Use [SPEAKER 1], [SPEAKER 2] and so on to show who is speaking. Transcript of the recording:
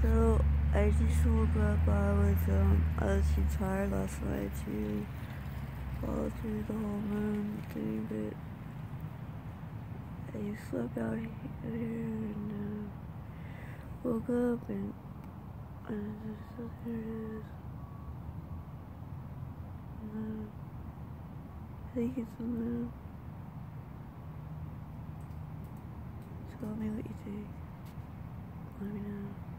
[SPEAKER 1] So I just woke up. I was too tired last night to follow through the whole moon thing, but I just slept out here and woke up and just here it is. I think it's the moon. Tell me what you think. Let me know.